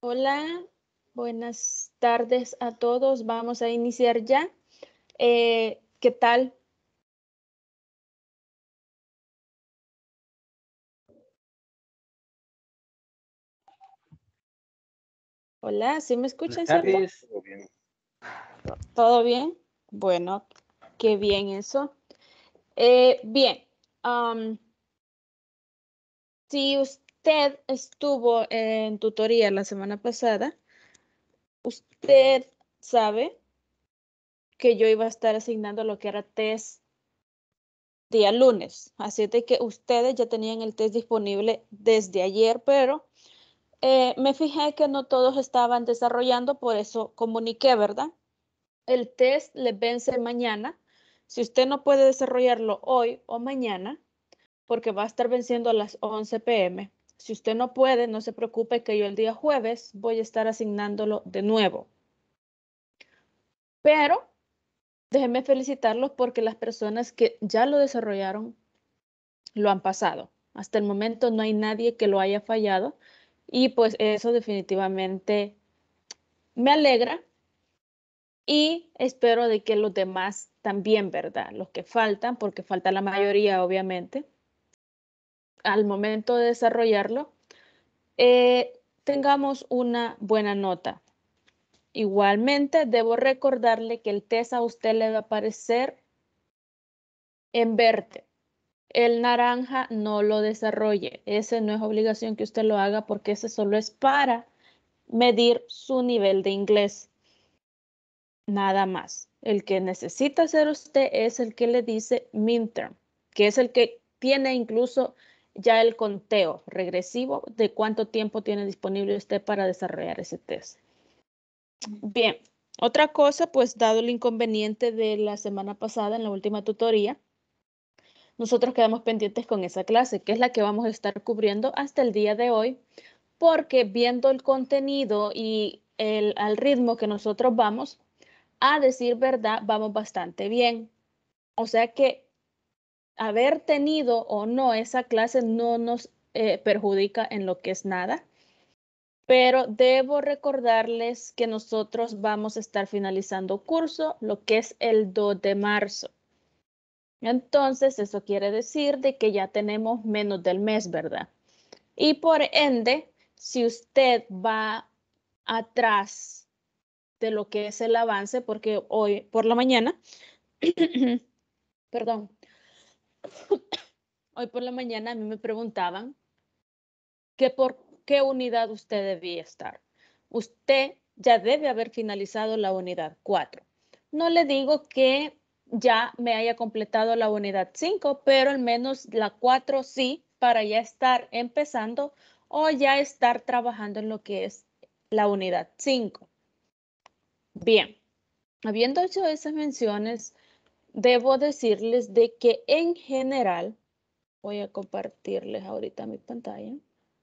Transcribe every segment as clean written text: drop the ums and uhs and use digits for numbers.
Hola, buenas tardes a todos. Vamos a iniciar ya. ¿Qué tal? Hola, ¿sí me Buenas escuchan, cierto? tardes. Todo bien. ¿Todo bien? Bueno, qué bien eso. Bien, am, si usted estuvo en tutoría la semana pasada, usted sabe que yo iba a estar asignando lo que era test día lunes. Así de que ustedes ya tenían el test disponible desde ayer, pero me fijé que no todos estaban desarrollando, por eso comuniqué, ¿verdad? El test le vence mañana. Si usted no puede desarrollarlo hoy o mañana, porque va a estar venciendo a las 11 p.m. Si usted no puede, no se preocupe que yo el día jueves voy a estar asignándolo de nuevo. Pero déjenme felicitarlos porque las personas que ya lo desarrollaron lo han pasado. Hasta el momento no hay nadie que lo haya fallado y pues eso definitivamente me alegra y espero de que los demás también, ¿verdad? Los que faltan, porque falta la mayoría, obviamente, al momento de desarrollarlo, tengamos una buena nota. Igualmente, debo recordarle que el test a usted le va a aparecer en verde. El naranja no lo desarrolle. Ese no es obligación que usted lo haga porque ese solo es para medir su nivel de inglés. Nada más. El que necesita hacer usted es el que le dice midterm, que es el que tiene incluso ya el conteo regresivo de cuánto tiempo tiene disponible usted para desarrollar ese test. Bien, otra cosa, pues dado el inconveniente de la semana pasada en la última tutoría, nosotros quedamos pendientes con esa clase, que es la que vamos a estar cubriendo hasta el día de hoy, porque viendo el contenido y al ritmo que nosotros vamos, a decir verdad, vamos bastante bien. O sea que haber tenido o no esa clase no nos perjudica en lo que es nada, pero debo recordarles que nosotros vamos a estar finalizando curso lo que es el 2 de marzo. Entonces, eso quiere decir de que ya tenemos menos del mes, ¿verdad? Y por ende, si usted va atrás de lo que es el avance, porque hoy por la mañana, perdón, hoy por la mañana a mí me preguntaban que por qué unidad usted debía estar. Usted ya debe haber finalizado la unidad 4. No le digo que ya me haya completado la unidad 5, pero al menos la 4 sí, para ya estar empezando o ya estar trabajando en lo que es la unidad 5. Bien, habiendo hecho esas menciones, debo decirles de que en general, voy a compartirles ahorita mi pantalla.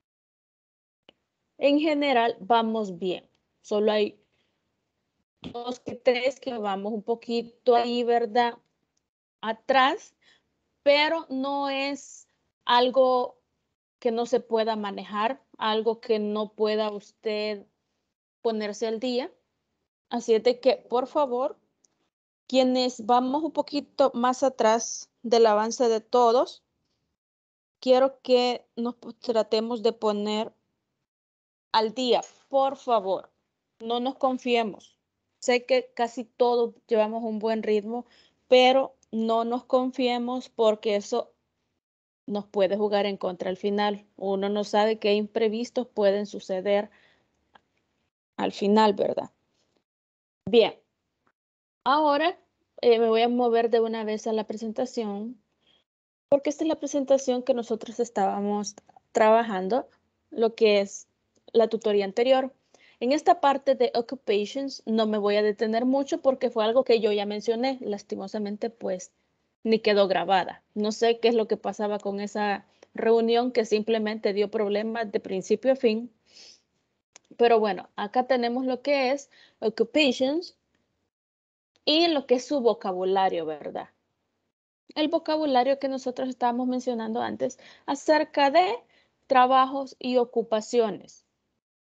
En general vamos bien. Solo hay 2 que 3 que vamos un poquito ahí, ¿verdad? Atrás, pero no es algo que no se pueda manejar, algo que no pueda usted ponerse al día. Así es de que, por favor, quienes vamos un poquito más atrás del avance de todos, quiero que nos tratemos de poner al día, por favor. No nos confiemos. Sé que casi todos llevamos un buen ritmo, pero no nos confiemos porque eso nos puede jugar en contra al final. Uno no sabe qué imprevistos pueden suceder al final, ¿verdad? Bien, ahora me voy a mover de una vez a la presentación, porque esta es la presentación que nosotros estábamos trabajando, lo que es la tutoría anterior. En esta parte de occupations no me voy a detener mucho porque fue algo que yo ya mencioné. Lastimosamente, pues, ni quedó grabada. No sé qué es lo que pasaba con esa reunión que simplemente dio problemas de principio a fin. Pero bueno, acá tenemos lo que es occupations y lo que es su vocabulario, ¿verdad? El vocabulario que nosotros estábamos mencionando antes acerca de trabajos y ocupaciones.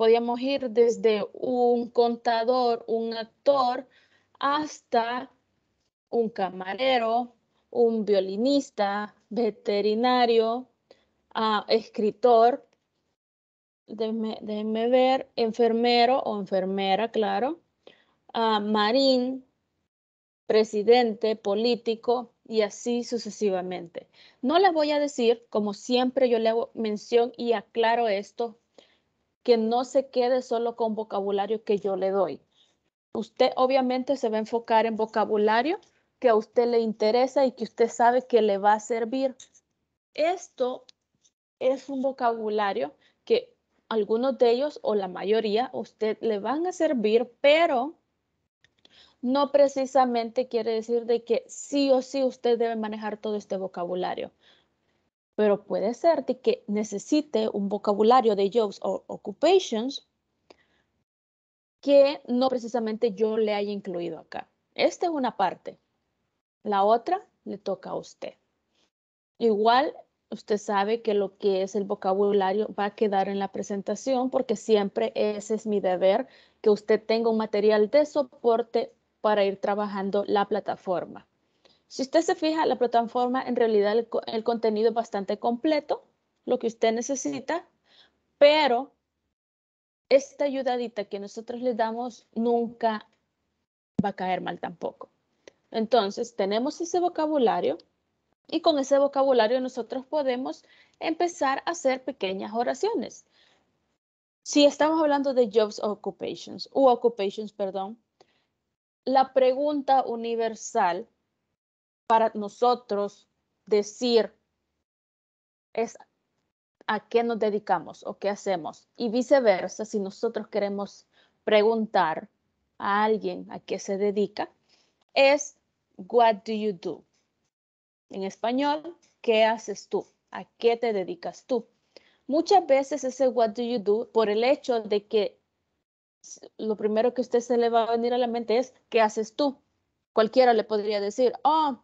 podíamos ir desde un contador, un actor, hasta un camarero, un violinista, veterinario, escritor, déjenme ver, enfermero o enfermera, claro, marín, presidente, político y así sucesivamente. No les voy a decir, como siempre yo le hago mención y aclaro esto, que no se quede solo con vocabulario que yo le doy. Usted obviamente se va a enfocar en vocabulario que a usted le interesa y que usted sabe que le va a servir. Esto es un vocabulario que algunos de ellos o la mayoría a usted le van a servir, pero no precisamente quiere decir de que sí o sí usted debe manejar todo este vocabulario. Pero puede ser de que necesite un vocabulario de jobs o occupations que no precisamente yo le haya incluido acá. Esta es una parte. La otra le toca a usted. Igual, usted sabe que lo que es el vocabulario va a quedar en la presentación porque siempre ese es mi deber, que usted tenga un material de soporte para ir trabajando la plataforma. Si usted se fija, la plataforma en realidad el contenido es bastante completo, lo que usted necesita, pero esta ayudadita que nosotros le damos nunca va a caer mal tampoco. Entonces, tenemos ese vocabulario y con ese vocabulario nosotros podemos empezar a hacer pequeñas oraciones. Si estamos hablando de jobs o occupations, perdón, la pregunta universal para nosotros decir es a qué nos dedicamos o qué hacemos. Y viceversa, si nosotros queremos preguntar a alguien a qué se dedica, es what do you do? En español, ¿qué haces tú? ¿A qué te dedicas tú? Muchas veces ese what do you do, por el hecho de que lo primero que a usted se le va a venir a la mente es ¿qué haces tú? Cualquiera le podría decir, oh,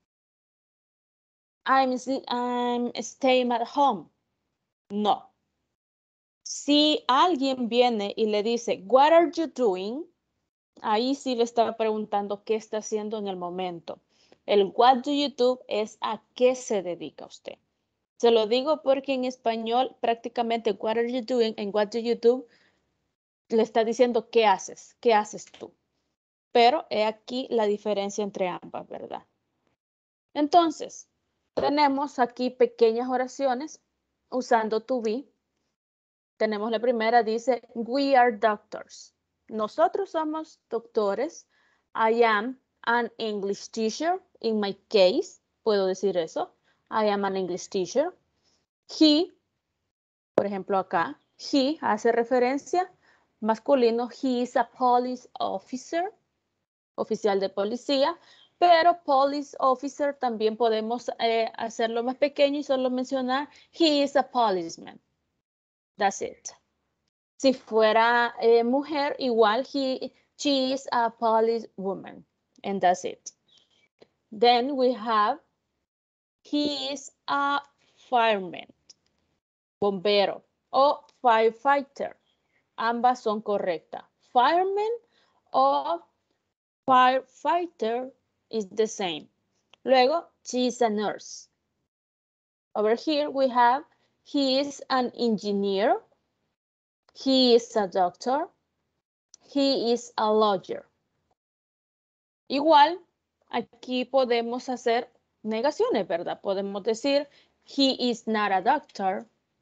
I'm staying at home. No. Si alguien viene y le dice, what are you doing? Ahí sí le está preguntando qué está haciendo en el momento. El what do you do es a qué se dedica usted. Se lo digo porque en español prácticamente what are you doing en what do you do le está diciendo qué haces tú. Pero he aquí la diferencia entre ambas, ¿verdad? Entonces, tenemos aquí pequeñas oraciones usando to be. Tenemos la primera, dice, we are doctors. Nosotros somos doctores. I am an English teacher. In my case, puedo decir eso. I am an English teacher. He, por ejemplo acá, he hace referencia masculino. He is a police officer, oficial de policía. Pero police officer también podemos hacerlo más pequeño y solo mencionar he is a policeman. That's it. Si fuera mujer, igual she is a police woman, and that's it. Then we have he is a fireman, bombero o firefighter. Ambas son correctas. Fireman o firefighter is the same. Luego, she is a nurse. Over here we have he is an engineer. He is a doctor. He is a lawyer. Igual, aquí podemos hacer negaciones, ¿verdad? Podemos decir, he is not a doctor.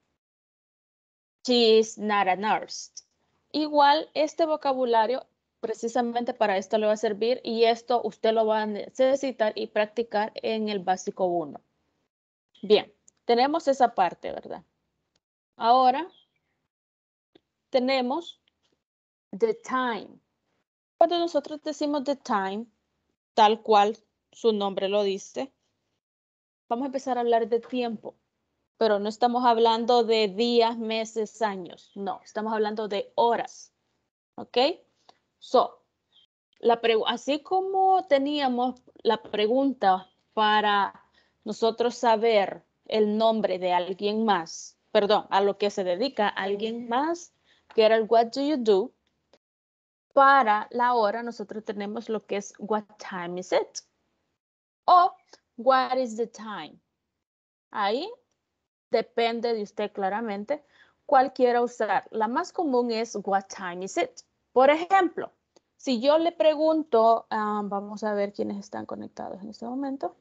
She is not a nurse. Igual, este vocabulario precisamente para esto le va a servir y esto usted lo va a necesitar y practicar en el básico 1. Bien, tenemos esa parte, ¿verdad? Ahora tenemos the time. Cuando nosotros decimos the time, tal cual su nombre lo dice, vamos a empezar a hablar de tiempo, pero no estamos hablando de días, meses, años. No, estamos hablando de horas. ¿Ok? So, así como teníamos la pregunta para nosotros saber el nombre de alguien más, perdón, a lo que se dedica alguien más, que era el what do you do. Para la hora nosotros tenemos lo que es what time is it o what is the time. Ahí depende de usted claramente cuál quiera usar. La más común es what time is it. Por ejemplo, si yo le pregunto, vamos a ver quiénes están conectados en este momento.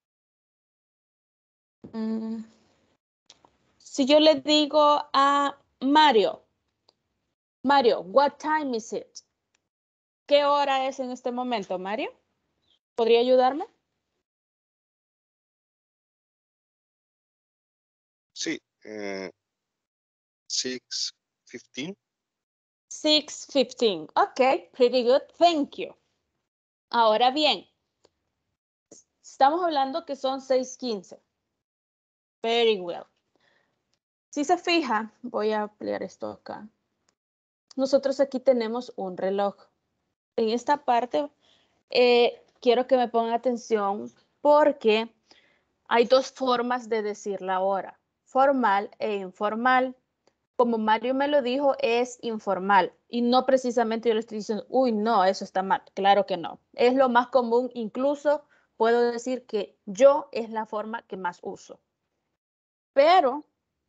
Si yo le digo a Mario, what time is it? ¿Qué hora es en este momento, Mario? ¿Podría ayudarme? Sí, 6:15. 6:15. Ok, pretty good. Thank you. Ahora bien, estamos hablando que son 6:15. Very well. Si se fija, voy a ampliar esto acá. Nosotros aquí tenemos un reloj. En esta parte quiero que me pongan atención porque hay dos formas de decir la hora, formal e informal. Como Mario me lo dijo, es informal y no precisamente yo le estoy diciendo, uy, no, eso está mal. Claro que no. Es lo más común, incluso puedo decir que yo es la forma que más uso. Pero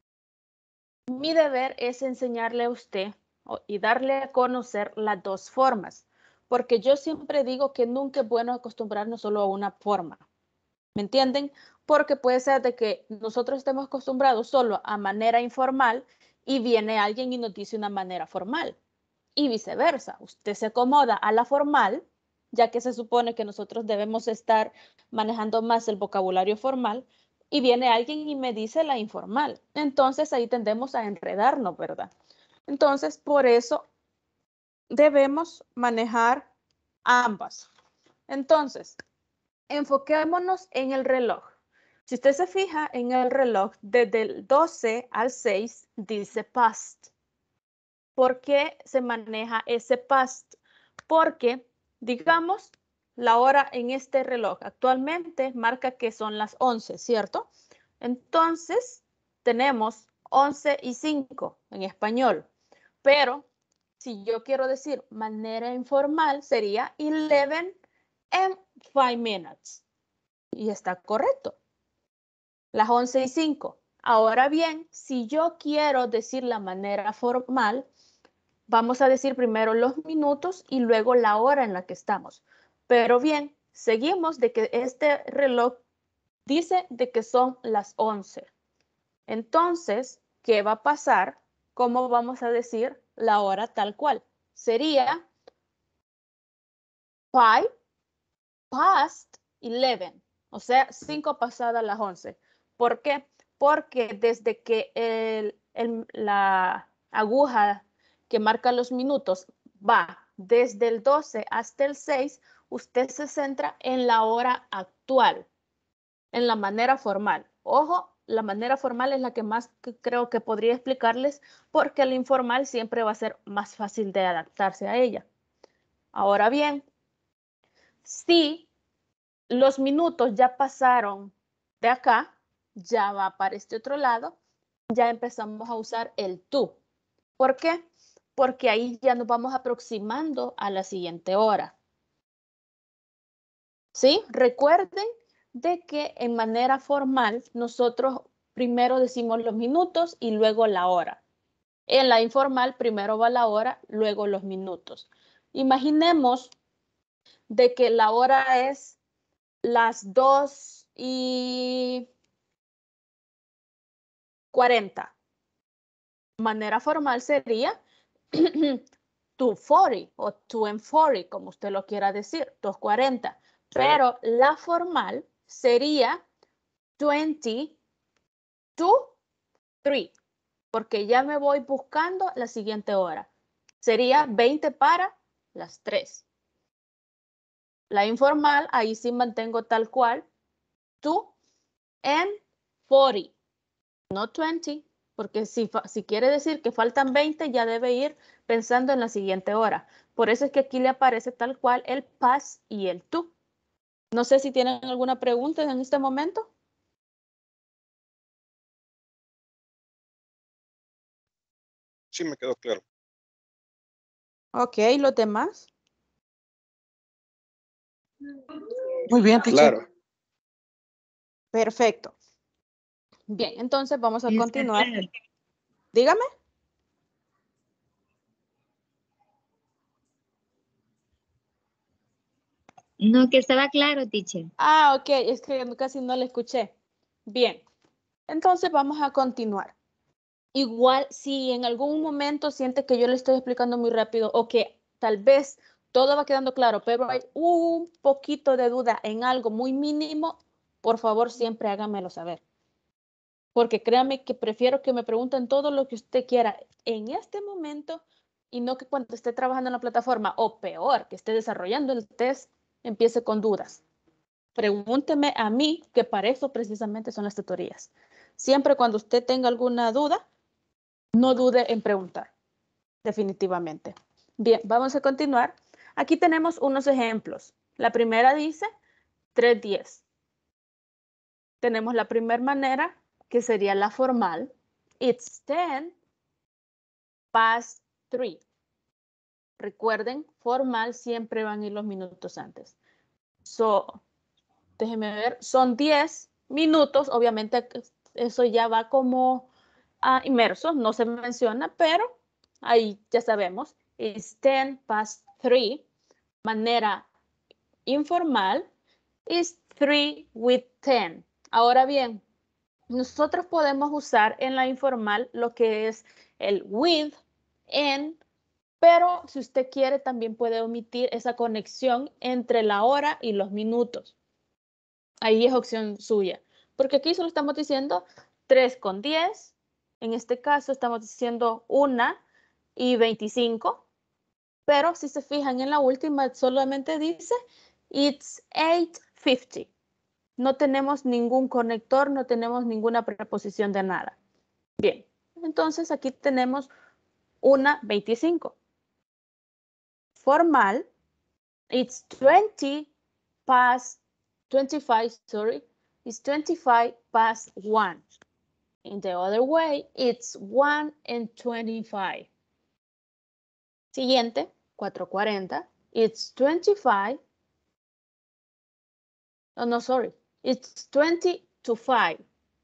mi deber es enseñarle a usted y darle a conocer las dos formas, porque yo siempre digo que nunca es bueno acostumbrarnos solo a una forma. ¿Me entienden? Porque puede ser de que nosotros estemos acostumbrados solo a manera informal y viene alguien y nos dice una manera formal. Y viceversa, usted se acomoda a la formal, ya que se supone que nosotros debemos estar manejando más el vocabulario formal, y viene alguien y me dice la informal. Entonces ahí tendemos a enredarnos, ¿verdad? Entonces, por eso debemos manejar ambas. Entonces, enfoquémonos en el reloj. Si usted se fija en el reloj, desde el 12 al 6 dice past. ¿Por qué se maneja ese past? Porque, digamos, la hora en este reloj actualmente marca que son las 11, ¿cierto? Entonces, tenemos 11:05 en español. Pero, si yo quiero decir manera informal, sería 11 and 5 minutes. Y está correcto. Las 11:05. Ahora bien, si yo quiero decir la manera formal, vamos a decir primero los minutos y luego la hora en la que estamos. Pero bien, seguimos de que este reloj dice de que son las 11. Entonces, ¿qué va a pasar? ¿Cómo vamos a decir la hora tal cual? Sería 5 past 11, o sea, 5 pasadas las 11. ¿Por qué? Porque desde que la aguja que marca los minutos va desde el 12 hasta el 6, usted se centra en la hora actual, en la manera formal. Ojo, la manera formal es la que más creo que podría explicarles porque la informal siempre va a ser más fácil de adaptarse a ella. Ahora bien, si los minutos ya pasaron de acá, ya va para este otro lado, ya empezamos a usar el tú. ¿Por qué? Porque ahí ya nos vamos aproximando a la siguiente hora. ¿Sí? Recuerden de que en manera formal nosotros primero decimos los minutos y luego la hora. En la informal primero va la hora, luego los minutos. Imaginemos de que la hora es las 2:40. Manera formal sería 2:40 o 2:40, como usted lo quiera decir, 2:40. Pero la formal sería 20 to 3, porque ya me voy buscando la siguiente hora. Sería 20 para las 3. La informal, ahí sí mantengo tal cual, 2:40, no 20, porque si quiere decir que faltan 20, ya debe ir pensando en la siguiente hora. Por eso es que aquí le aparece tal cual el past y el to. No sé si tienen alguna pregunta en este momento. Sí, me quedó claro. Ok, ¿los demás? Muy bien, teacher. Claro. Perfecto. Bien, entonces vamos a continuar. Dígame. No, que estaba claro, teacher. Ah, ok, es que casi no le escuché. Bien, entonces vamos a continuar. Igual, si en algún momento siente que yo le estoy explicando muy rápido o que tal vez todo va quedando claro, pero hay un poquito de duda en algo muy mínimo, por favor, siempre háganmelo saber. Porque créame que prefiero que me pregunten todo lo que usted quiera en este momento y no que cuando esté trabajando en la plataforma o peor, que esté desarrollando el test, empiece con dudas. Pregúnteme a mí, que para eso precisamente son las tutorías. Siempre cuando usted tenga alguna duda, no dude en preguntar, definitivamente. Bien, vamos a continuar. Aquí tenemos unos ejemplos. La primera dice 3:10. Tenemos la primera manera, que sería la formal. It's 10 past 3. Recuerden, formal siempre van a ir los minutos antes. Déjenme ver, son 10 minutos. Obviamente eso ya va como inmerso, no se menciona, pero ahí ya sabemos. It's 10 past 3. Manera informal is 3 with 10. Ahora bien, nosotros podemos usar en la informal lo que es el with, en, pero si usted quiere también puede omitir esa conexión entre la hora y los minutos. Ahí es opción suya, porque aquí solo estamos diciendo 3:10. En este caso estamos diciendo 1:25, pero si se fijan en la última solamente dice it's 8:50. No tenemos ningún conector, no tenemos ninguna preposición de nada. Bien, entonces aquí tenemos 1:25. Formal, it's 20 past 25, sorry, it's 25 past 1. In the other way, it's 1:25. Siguiente, 4:40, it's 25. Oh, no, sorry, it's 20 to 5.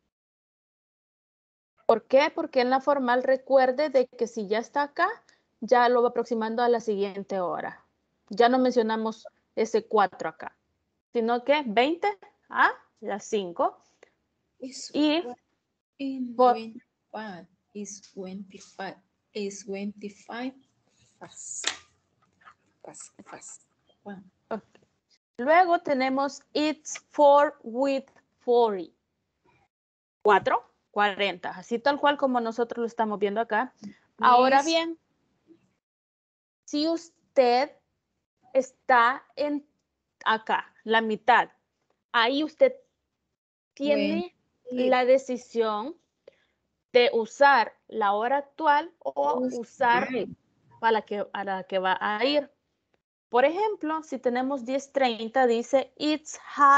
¿Por qué? Porque en la formal recuerde de que si ya está acá, ya lo va aproximando a la siguiente hora. Ya no mencionamos ese 4 acá, sino que 20 a las 5. Y por, 25 is 25 is 25 fast. Wow. okay. Luego tenemos it's 4 with 40. 4:40, así tal cual como nosotros lo estamos viendo acá. Ahora bien, si usted está en acá, la mitad, ahí usted tiene la decisión de usar la hora actual o usar a la que va a ir. Por ejemplo, si tenemos 10:30, dice it's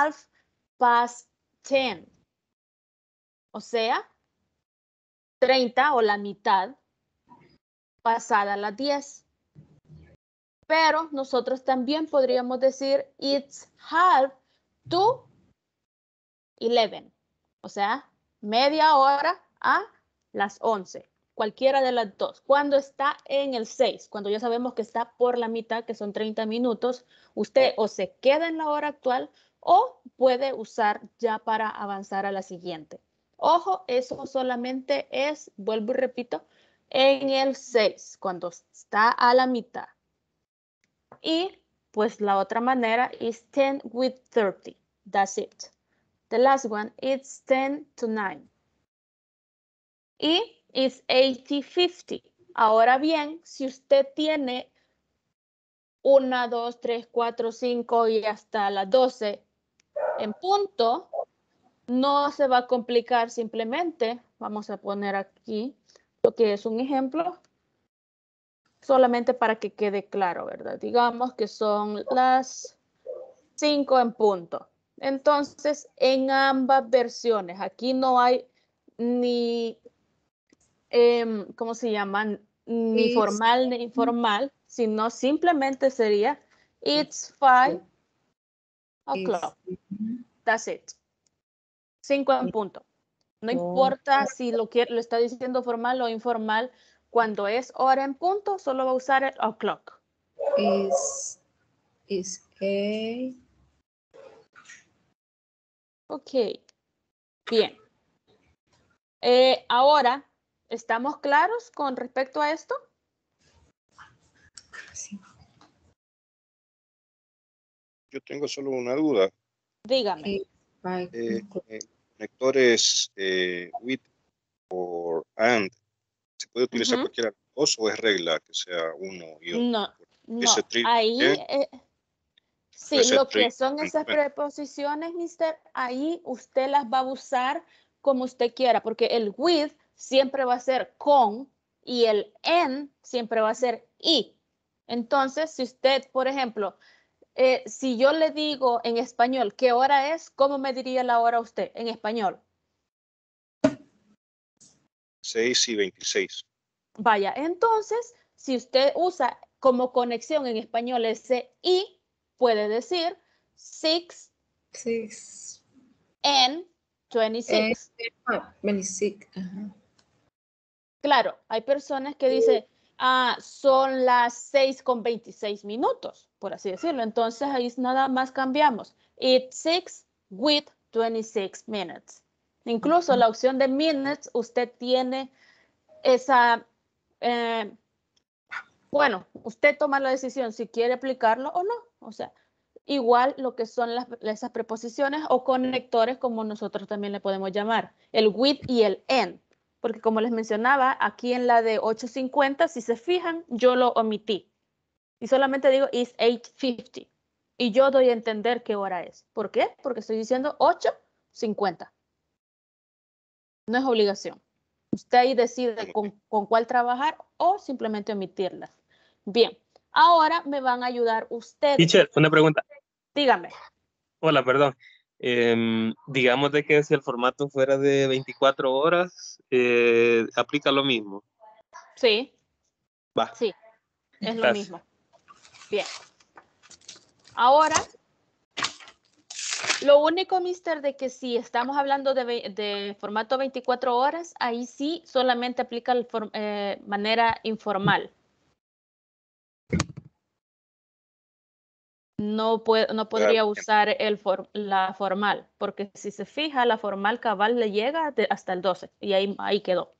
10:30. O sea, 30 o la mitad pasada las 10. Pero nosotros también podríamos decir it's 10:30. O sea, media hora a las 11. Cualquiera de las dos. Cuando está en el 6, cuando ya sabemos que está por la mitad, que son 30 minutos, usted o se queda en la hora actual o puede usar ya para avanzar a la siguiente. Ojo, eso solamente es, vuelvo y repito, en el 6, cuando está a la mitad. Y pues la otra manera es 10 with 30. That's it. The last one, it's 10 to 9. Y it's 80:50. Ahora bien, si usted tiene 1, 2, 3, 4, 5 y hasta las 12 en punto, no se va a complicar simplemente. Vamos a poner aquí lo que es un ejemplo, solamente para que quede claro, ¿verdad? Digamos que son las 5 en punto. Entonces, en ambas versiones, aquí no hay ni, ¿cómo se llaman? ni It's- formal ni informal, sino simplemente sería it's 5 o'clock. That's it. 5 en punto. No importa si lo está diciendo formal o informal, cuando es hora en punto, solo va a usar el o'clock. Is a Ok, bien. Ahora, ¿estamos claros con respecto a esto? sí. Yo tengo solo una duda. Dígame. Conectores with or and. ¿Se puede utilizar Ujú. cualquiera de los dos o es regla que sea uno y otro? No, Ese ahí, sí, ese lo que trick son and esas when. preposiciones, mister, ahí usted las va a usar como usted quiera, porque el with siempre va a ser con y el en siempre va a ser y. Entonces, si usted, por ejemplo, si yo le digo en español qué hora es, ¿cómo me diría la hora usted en español? 6:26. Vaya, entonces, si usted usa como conexión en español ese y, puede decir 6 and 26. 26. Ajá. Claro, hay personas que dicen, son las 6:26, por así decirlo. Entonces, ahí nada más cambiamos. It's 6 with 26 minutes. Incluso la opción de minutes, usted tiene esa... bueno, usted toma la decisión si quiere aplicarlo o no. O sea, igual lo que son esas preposiciones o conectores, como nosotros también le podemos llamar, el with y el en. Porque como les mencionaba, aquí en la de 8:50, si se fijan, yo lo omití. Y solamente digo is 8:50. Y yo doy a entender qué hora es. ¿Por qué? Porque estoy diciendo 8:50. No es obligación. Usted ahí decide con cuál trabajar o simplemente omitirlas. Bien, ahora me van a ayudar ustedes. Teacher, una pregunta. Dígame. Hola, perdón. Digamos de que si el formato fuera de 24 horas, aplica lo mismo. Sí. Va. Sí, es lo Gracias. mismo. Bien. Ahora, lo único, mister, de que si estamos hablando de formato 24 horas, ahí sí solamente aplica manera informal. No podría usar la formal, porque si se fija, la formal cabal le llega hasta el 12 y ahí quedó.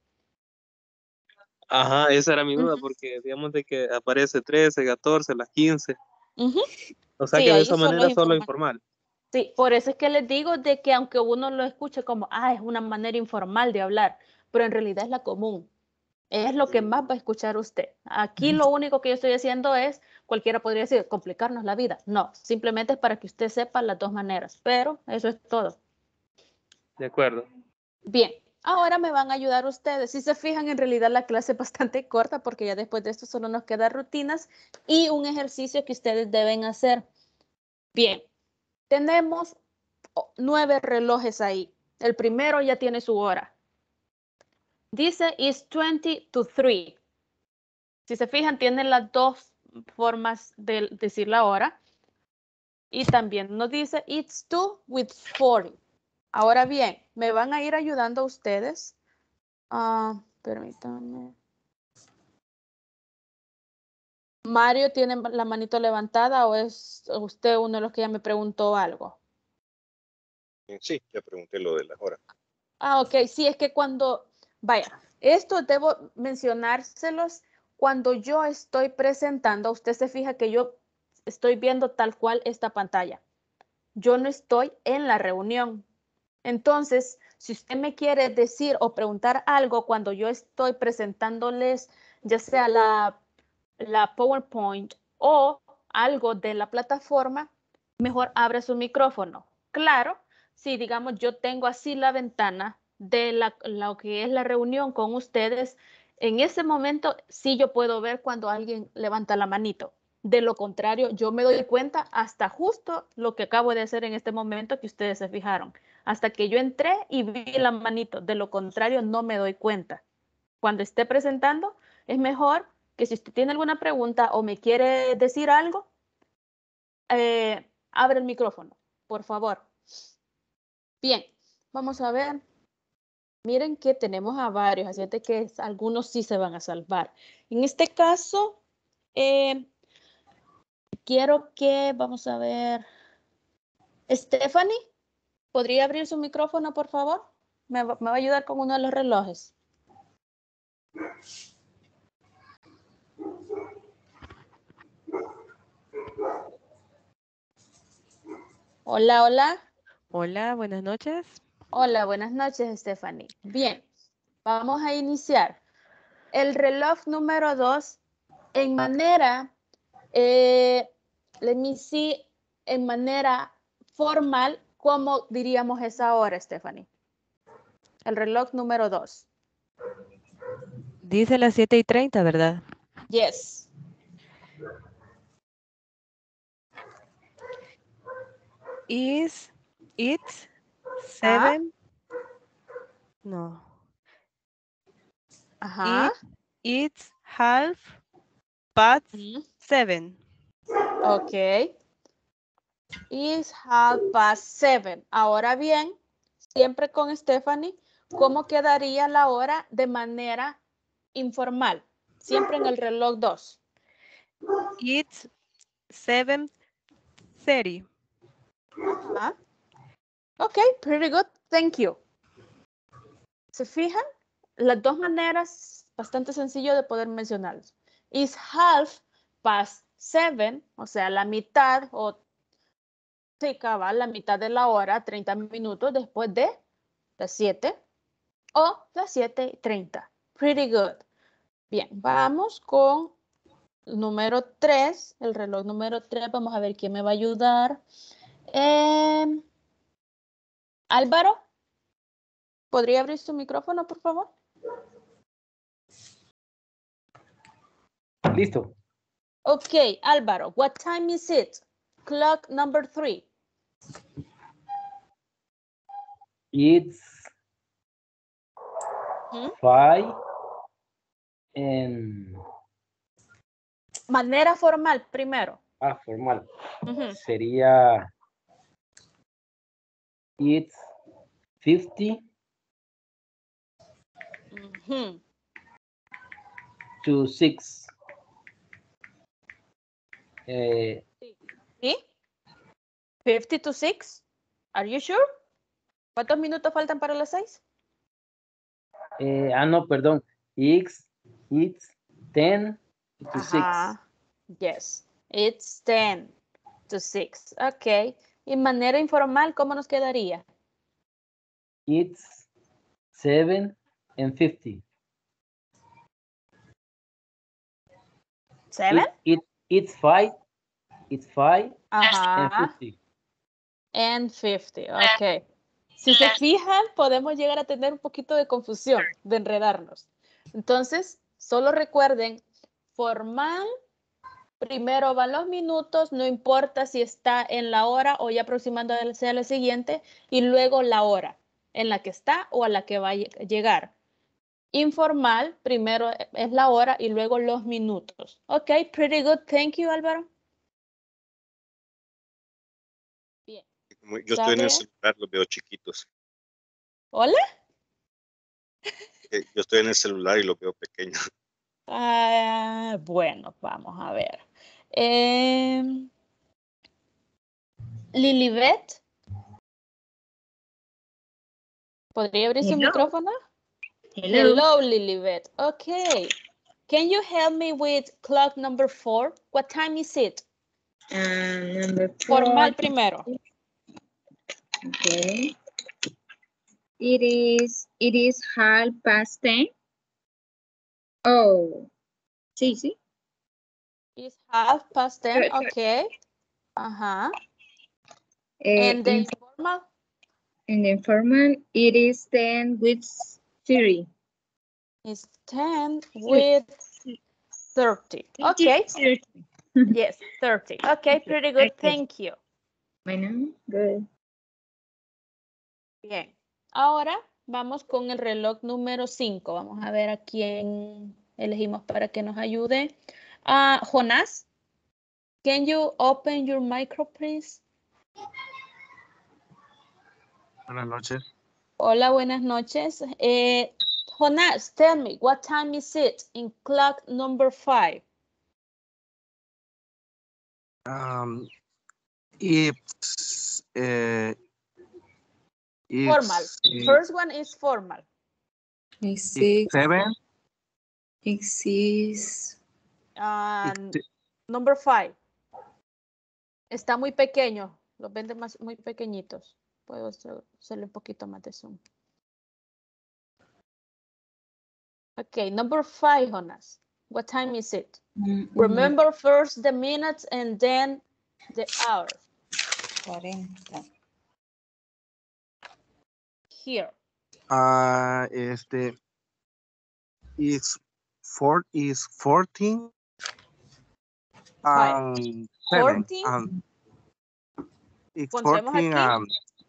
Ajá, esa era mi duda, porque digamos de que aparece 13, 14, las 15. O sea Sí, que de ahí esa manera solo informal. Sí, por eso es que les digo de que aunque uno lo escuche como, es una manera informal de hablar, pero en realidad es la común. Es lo que más va a escuchar usted. Aquí lo único que yo estoy haciendo es, cualquiera podría decir, complicarnos la vida. No, simplemente es para que usted sepa las dos maneras, pero eso es todo. De acuerdo. Bien, ahora me van a ayudar ustedes. Si se fijan, en realidad la clase es bastante corta porque ya después de esto solo nos quedan rutinas y un ejercicio que ustedes deben hacer. Bien, tenemos 9 relojes ahí. El primero ya tiene su hora. Dice is 20 to 3. Si se fijan, tienen las dos formas de decir la hora. Y también nos dice it's 2 with 40. Ahora bien, me van a ir ayudando ustedes. Permítanme. Mario tiene la manito levantada o es usted uno de los que ya me preguntó algo. Sí, ya pregunté lo de las horas. Ok, sí, es que vaya, esto debo mencionárselos cuando yo estoy presentando. Usted se fija que yo estoy viendo tal cual esta pantalla. Yo no estoy en la reunión. Entonces, si usted me quiere decir o preguntar algo cuando yo estoy presentándoles, ya sea la PowerPoint o algo de la plataforma, mejor abre su micrófono. Claro, si digamos yo tengo así la ventana de lo que es la reunión con ustedes, en ese momento sí yo puedo ver cuando alguien levanta la manito. De lo contrario, yo me doy cuenta hasta justo lo que acabo de hacer en este momento que ustedes se fijaron. Hasta que yo entré y vi la manito. De lo contrario, no me doy cuenta. Cuando esté presentando, es mejor que si usted tiene alguna pregunta o me quiere decir algo, abre el micrófono, por favor. Bien, vamos a ver. Miren que tenemos a varios, así de que algunos sí se van a salvar. En este caso, quiero que, vamos a ver, Stephanie, ¿podría abrir su micrófono, por favor? Me va a ayudar con uno de los relojes. Hola, hola. Hola, buenas noches. Hola, buenas noches, Stephanie. Bien, vamos a iniciar. El reloj número 2 en manera, let me see, en manera formal, ¿cómo diríamos esa hora, Stephanie? El reloj número 2. Dice las 7:30, ¿verdad? Yes. Is it 7? No. Ajá. It's 7:30. Ok. Is 7:30. Ahora bien, siempre con Stephanie, ¿cómo quedaría la hora de manera informal? Siempre en el reloj 2. It's 7:30. Ajá. Ok, pretty good. Thank you. ¿Se fijan? Las dos maneras bastante sencillo de poder mencionarlos. Is 7:30, o sea, la mitad o sí, cabal, la mitad de la hora, 30 minutos después de las 7 o las 7:30. Pretty good. Bien, vamos con el número 3, el reloj número 3. Vamos a ver quién me va a ayudar. Álvaro, ¿podría abrir su micrófono, por favor? Listo. Ok, Álvaro, what time is it? Clock number 3. It's 5 and... Manera formal, primero. formal. Sería... It's 50 to 6. ¿Sí? 50 to 6. Are you sure? ¿Cuántos minutos faltan para las 6? No, perdón. It's 10 to 6. Yes, it's 10 to 6. Ok. Y manera informal, ¿cómo nos quedaría? It's 7:50. 7? It's 5. It's 5 and 50. And 50, ok. Si se fijan, podemos llegar a tener un poquito de confusión, de enredarnos. Entonces, solo recuerden, formal, primero van los minutos, no importa si está en la hora o ya aproximándose a la siguiente, y luego la hora en la que está o a la que va a llegar. Informal, primero es la hora y luego los minutos. Ok, pretty good. Thank you, Álvaro. Bien. Yo estoy en el celular, los veo chiquitos. ¿Hola? Yo estoy en el celular y los veo pequeños. Bueno, vamos a ver. Lilibet, ¿podría abrir su micrófono? Hello, Lilibet. Okay. Can you help me with clock number 4? What time is it? Number 4. Formal primero. Okay. It is 10:30. Oh. Sí. It's 10:30. Okay. Uh-huh. And the informal? In the informal, it is 10:30. It's 10:30. Okay. 30. Yes, 30. Okay, pretty good. Okay. Thank you. Bueno, good. Bien. Ahora vamos con el reloj número 5. Vamos a ver a quién elegimos para que nos ayude. Jonás, can you open your micro, please? Buenas noches. Hola, buenas noches. Jonás, tell me, what time is it in clock number 5? It's Formal. First one is formal. It's 6. 7. It's 6. And number 5. Está muy pequeño. Los venden muy pequeñitos. Puedo hacerle un poquito más de zoom. Okay, number 5, Jonas. What time is it? Remember first the minutes and then the hours. 40. Here. Is 14 and 7. 14. It's Pondremos 14 aquí.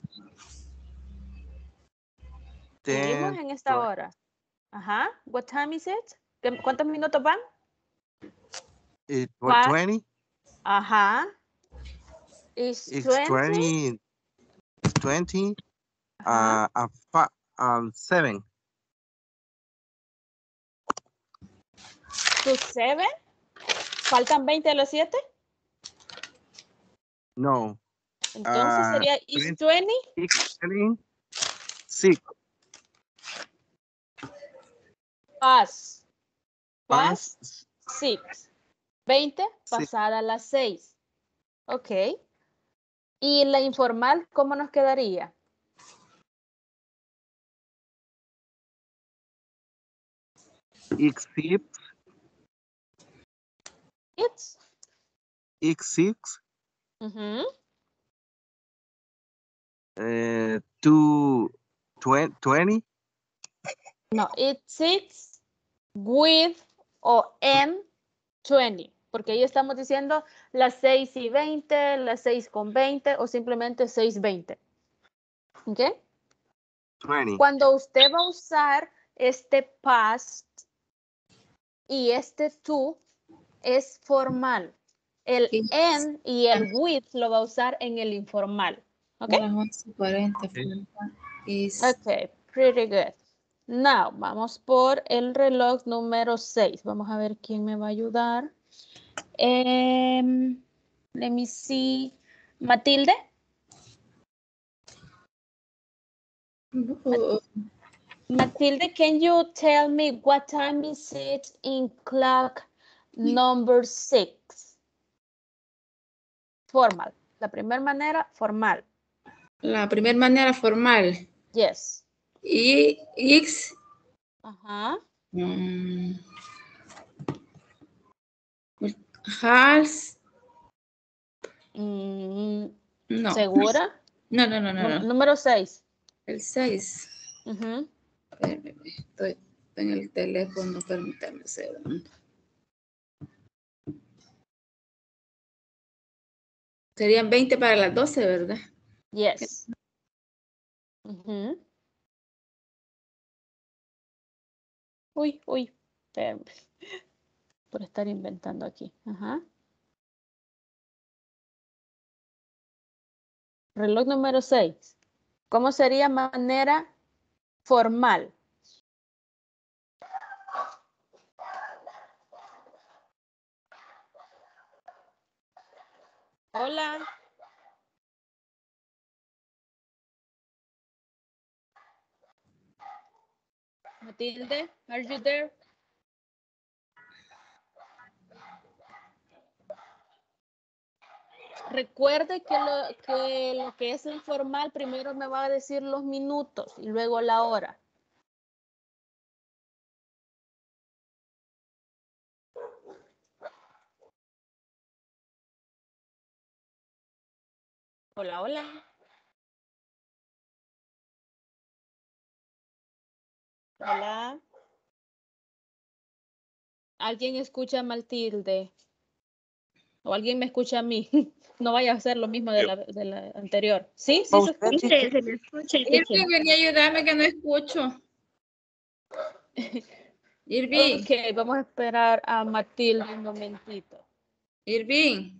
Then Vivimos en esta hora. Ajá. What time is it? ¿Cuántos minutos van? it's Five. 20. Ajá. It's 20. 20 Ajá. and 7. To 7. ¿Faltan 20 a las 7? No. Entonces sería is 20. It's 6. Past 6. 20 pasada las 6. Ok. ¿Y la informal cómo nos quedaría? Except It's. 6. Uh-huh. To 20. No, it sits with o en 20. Porque ahí estamos diciendo las 6:20, las 6:20 o simplemente 6:20. ¿Ok? 20. Cuando usted va a usar este past y este to es formal. El en y el with lo va a usar en el informal. ¿Ok? A las 11:40. Ok, pretty good. Now, vamos por el reloj número 6. Vamos a ver quién me va a ayudar. Let me see. Matilde. Matilde, can you tell me what time is it in clock number 6? Formal. La primera manera, formal. La primera manera formal. Yes. Y X. Ajá. Has. No. ¿Segura? No. Número 6. El 6. Estoy en el teléfono, permítame un segundo. Serían 20 para las 12, ¿verdad? Yes. Uy. Espérame. Por estar inventando aquí. Ajá. Reloj número 6. ¿Cómo sería manera formal? Hola. Matilde, are you there? Recuerde que lo que es informal primero me va a decir los minutos y luego la hora. Hola, hola. Hola. ¿Alguien escucha a Matilde? ¿O alguien me escucha a mí? No vaya a ser lo mismo de la anterior. ¿Sí? ¿Sí se escucha? Se le escucha. Es que venía a ayudarme que no escucho. Irving, Ok, vamos a esperar a Matilde un momentito. Irving.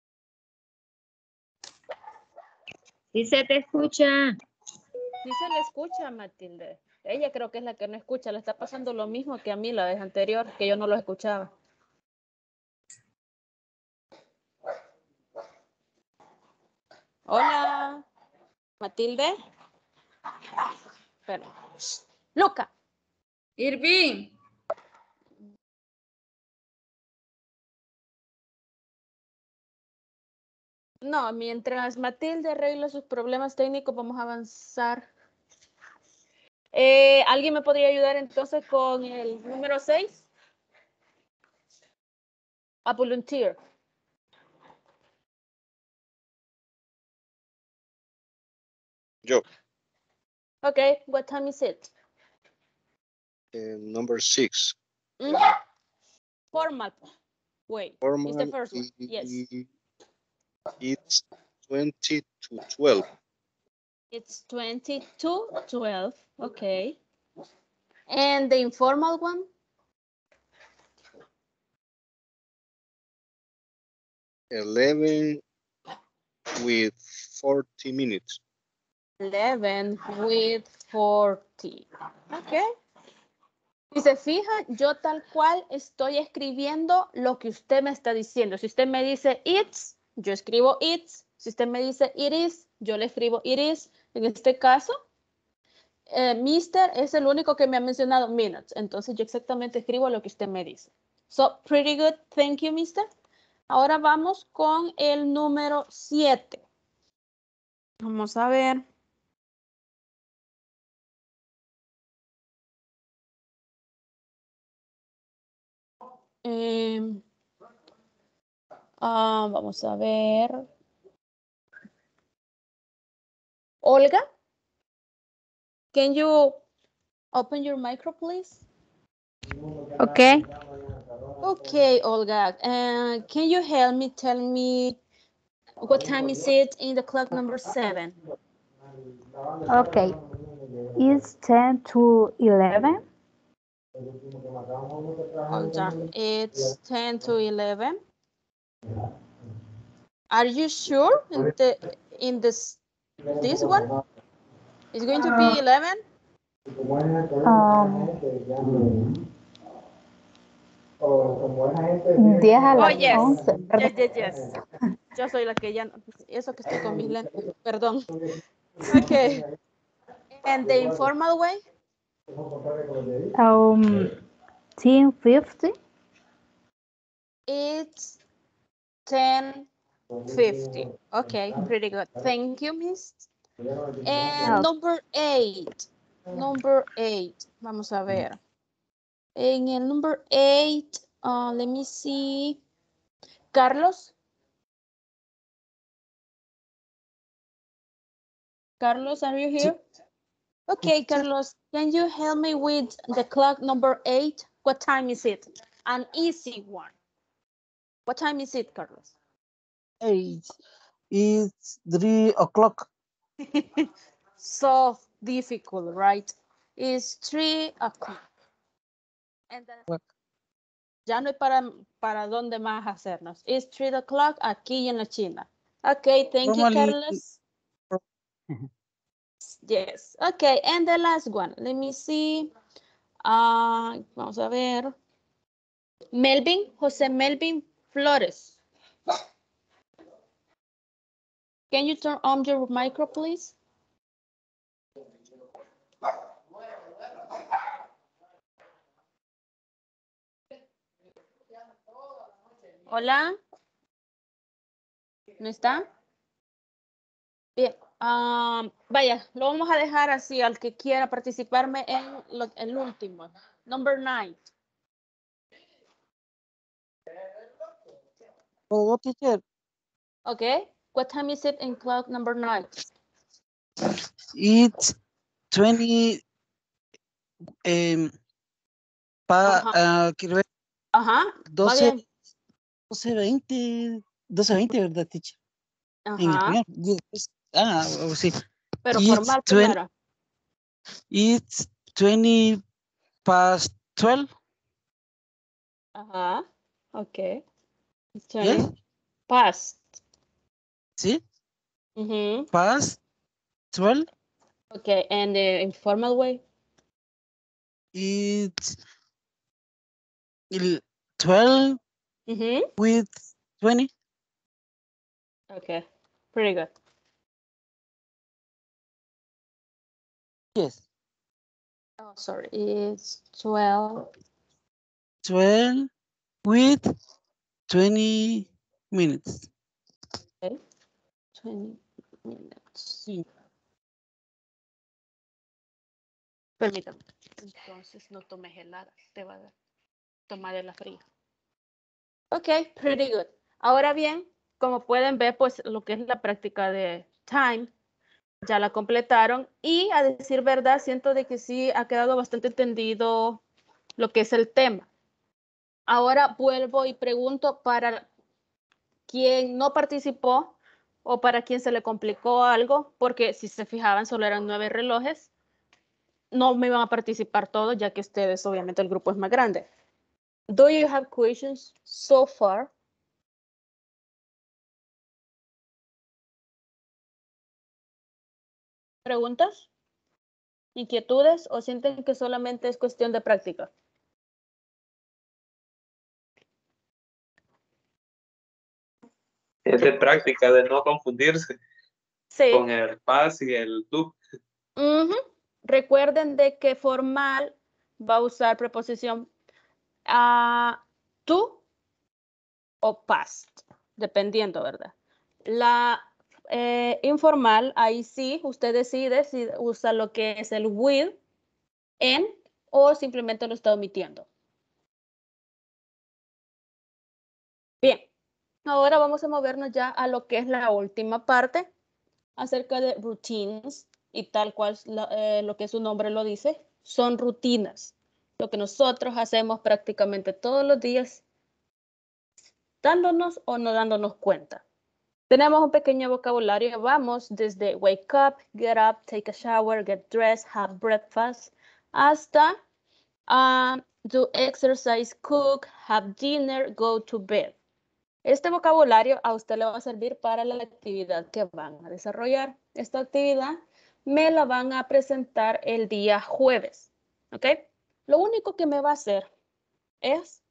Sí se te escucha. Sí se le escucha a Matilde. Ella creo que es la que no escucha. Le está pasando lo mismo que a mí la vez anterior, que yo no lo escuchaba. Hola, Matilde. Espera. Luca. Irving. No, mientras Matilde arregla sus problemas técnicos, vamos a avanzar. ¿Alguien me podría ayudar entonces con el número 6? A volunteer. Yo. Okay, what time is it? Number 6. Formal way. It's the Formal first one. Yes. It's 20 to 12. It's 20 to 12. Okay. And the informal one? $11 with 40 minutes. 11 with 40. Okay. Si se fija, yo tal cual estoy escribiendo lo que usted me está diciendo. Si usted me dice it's, yo escribo it's. Si usted me dice it is, yo le escribo it is. En este caso, Mr. es el único que me ha mencionado minutes. Entonces yo exactamente escribo lo que usted me dice. So, pretty good. Thank you, Mr. Ahora vamos con el número 7. Vamos a ver. Vamos a ver. Olga, can you open your micro, please? Okay. Okay, Olga. Can you help me tell me what time is it in the clock number 7? Okay. It's 10 to 11. Hold on. It's 10 to 11. Are you sure in this one? It's going to be 11? 10 a las yes. 11. Yes. Yo soy la que ya no, eso que estoy con mis lentes, perdón. Okay. And the informal way? 10:50. It's 10:50. Okay, pretty good. Thank you, Miss. And number 8. Number 8. Vamos a ver. En el number 8, let me see. Carlos. Carlos, are you here? Okay, Carlos, can you help me with the clock number 8? What time is it? An easy one. What time is it, Carlos? 8. It's 3 o'clock. So difficult, right? It's 3 o'clock. And then, ya no hay para dónde más hacernos. It's 3 o'clock aquí en la China. Okay, thank you, Carlos. Yes. Okay, and the last one. Let me see. Vamos a ver. Melvin, Jose Melvin Flores. Can you turn on your micro, please? Hola. ¿No está? Bien. Vaya, lo vamos a dejar así al que quiera participarme en el último. Number 9. Oh, teacher. Okay. What time is it in clock number 9? It's 20. Quiero ver. Ajá. 12:20, 12:20, ¿verdad, teacher? En el Ajá. primer. Sí. Pero formal primero. It's 20 past 12. Ajá. Okay. Yes. Past. Sí. Mm-hmm. Past 12. Okay, and the informal way? It's 12 Mm-hmm. with 20. Okay, pretty good. Yes. Oh, sorry, it's 12. 12 with 20 minutes. Okay, 20 minutes. Sí. Permítame. Entonces no tomes helada, te va a dar. Toma de la fría. Ok, pretty good. Ahora bien, como pueden ver, pues lo que es la práctica de time, ya la completaron. Y a decir verdad, siento de que sí ha quedado bastante entendido lo que es el tema. Ahora vuelvo y pregunto para quien no participó o para quien se le complicó algo, porque si se fijaban solo eran 9 relojes, no me iban a participar todos, ya que ustedes obviamente el grupo es más grande. Do you have questions so far? ¿Preguntas? ¿Inquietudes o sienten que solamente es cuestión de práctica? Es de práctica, de no confundirse Sí. con el past y el tú. Recuerden de que formal va a usar preposición to o past, dependiendo, ¿verdad? La informal, ahí sí, usted decide si usa lo que es el will, en, o simplemente lo está omitiendo. Bien, ahora vamos a movernos ya a lo que es la última parte, acerca de routines, y tal cual lo que su nombre lo dice, son rutinas. Lo que nosotros hacemos prácticamente todos los días, dándonos o no dándonos cuenta. Tenemos un pequeño vocabulario, vamos desde wake up, get up, take a shower, get dressed, have breakfast, hasta do exercise, cook, have dinner, go to bed. Este vocabulario a usted le va a servir para la actividad que van a desarrollar. Esta actividad me la van a presentar el día jueves, ¿ok? Lo único que me va a hacer es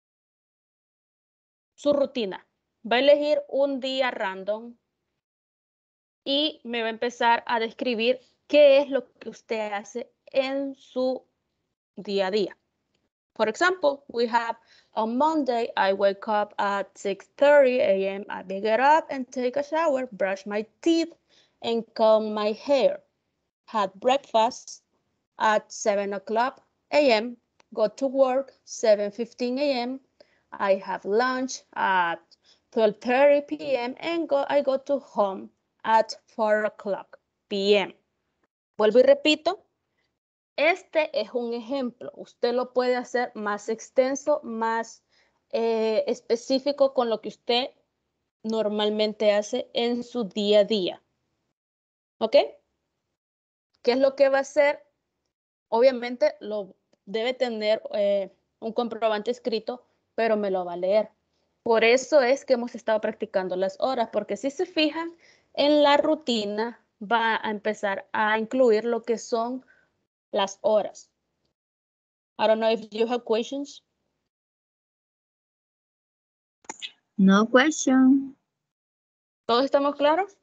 su rutina. Va a elegir un día random y me va a empezar a describir qué es lo que usted hace en su día a día. For example, we have on Monday, I wake up at 6:30 a.m. I get up and take a shower, brush my teeth, and comb my hair. Had breakfast at 7 o'clock a.m., go to work 7:15 a.m. I have lunch at 12:30 p.m. and I go to home at 4 o'clock p.m. Vuelvo y repito. Este es un ejemplo. Usted lo puede hacer más extenso, más específico con lo que usted normalmente hace en su día a día. ¿Ok? ¿Qué es lo que va a hacer? Obviamente lo debe tener un comprobante escrito, pero me lo va a leer. Por eso es que hemos estado practicando las horas, porque si se fijan en la rutina, va a empezar a incluir lo que son las horas. I don't know if you have questions. No question. ¿Todos estamos claros?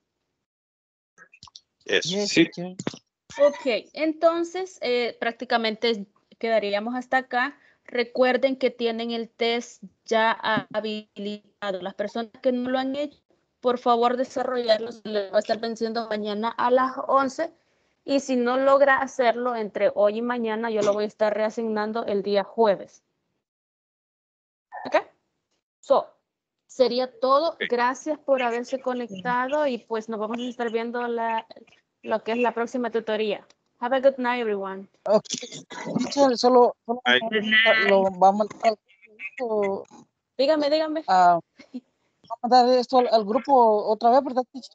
Yes, sí. Ok, entonces prácticamente quedaríamos hasta acá. Recuerden que tienen el test ya habilitado. Las personas que no lo han hecho, por favor desarrollarlo. Se les va a estar venciendo mañana a las 11. Y si no logra hacerlo entre hoy y mañana, yo lo voy a estar reasignando el día jueves. ¿Ok? So, sería todo. Gracias por haberse conectado y pues nos vamos a estar viendo lo que es la próxima tutoría. Have a good night, everyone. Okay. Teacher, solo lo va a mandar al Dígame. va a mandar esto al grupo otra vez, ¿verdad, teacher?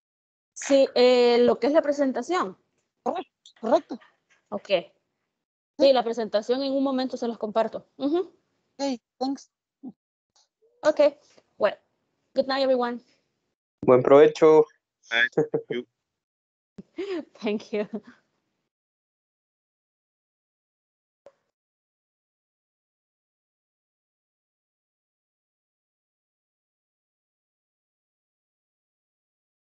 Sí, lo que es la presentación. Correcto. Ok. Sí, la presentación en un momento se los comparto. Ujú. Okay, thanks. Okay, well, good night, everyone. Buen provecho. Thank you. Thank you.